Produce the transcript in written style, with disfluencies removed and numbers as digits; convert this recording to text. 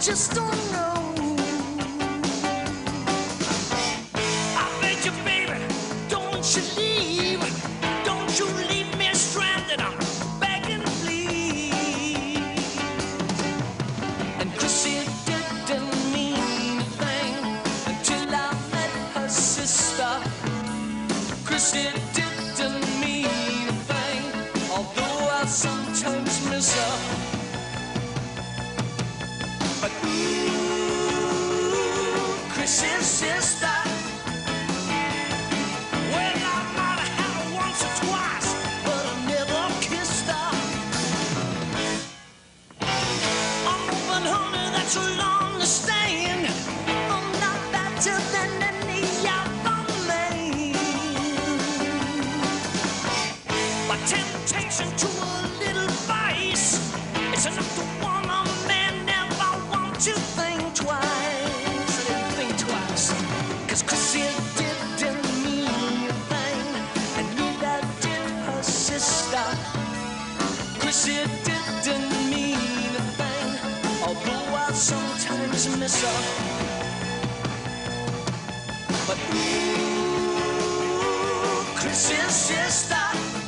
just don't know. I beg you, baby, don't you leave. Don't you leave me stranded. I'm begging, please. And Chrissy didn't mean a thing until I met her sister. Chrissy didn't mean a thing, although I sometimes miss her. But ooh, Chrissy's sister. Well, I might have had her once or twice, but I never kissed her. Oh, but honey, that's all I understand. I'm not better than any other man. My temptation to a little vice, it's enough to warn a man never want to think twice. I didn't think twice, 'cause Chrissy didn't mean a thing, and neither did her sister. Chrissy didn't mean a thing, although I sometimes miss her. But ooh, Chrissy's sister.